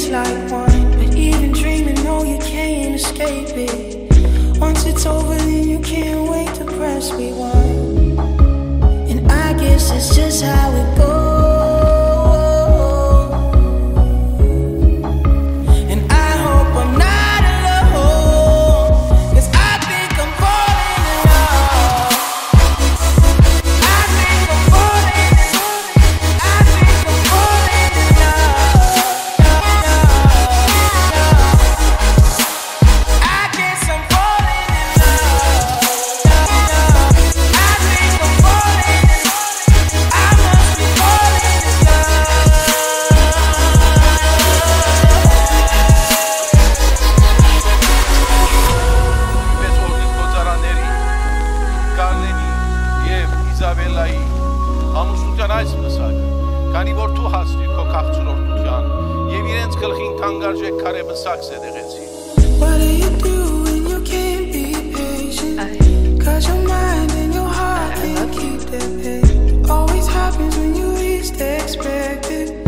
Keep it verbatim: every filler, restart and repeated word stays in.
taste like wine, but even dreaming, no, you can't escape it. Once it's over, then you can't wait to press rewind. And I guess it's just how it goes. What do you do when you can't be patient? Cause your mind and your heart can't keep that pace. Always happens when you least expect it.